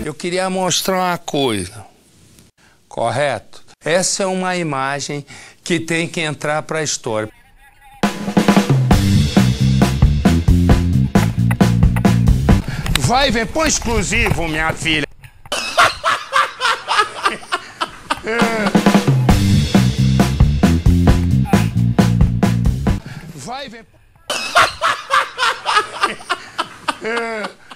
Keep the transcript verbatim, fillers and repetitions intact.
Eu queria mostrar uma coisa, correto? Essa é uma imagem que tem que entrar para a história. Vai ver, põe exclusivo, minha filha. Vai ver.